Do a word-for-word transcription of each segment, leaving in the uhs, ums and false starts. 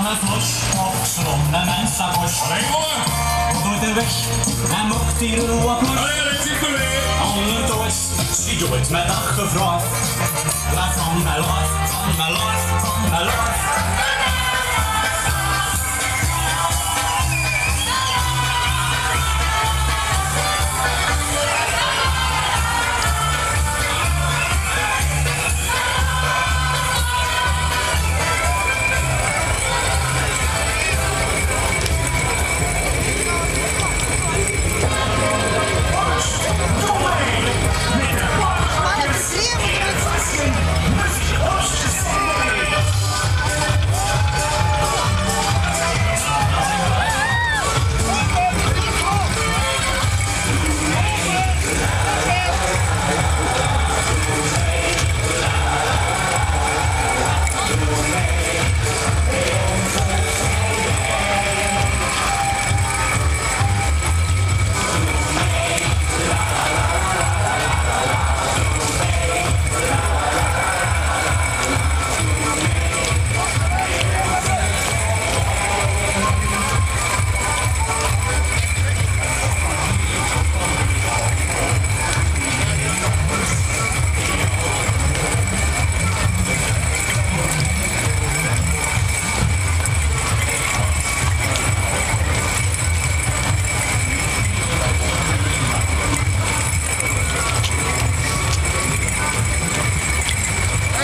met vlos op slom de mensen bos. Allee, jongen! Wat doet de weg en mocht hier wat plus. Allee, dat zit er weer! Alle doos, zie je het met dat gevraagd. Blijf van mijn life, van mijn life, van mijn life.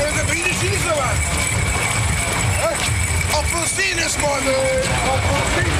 Appelsines, man! Appelsines!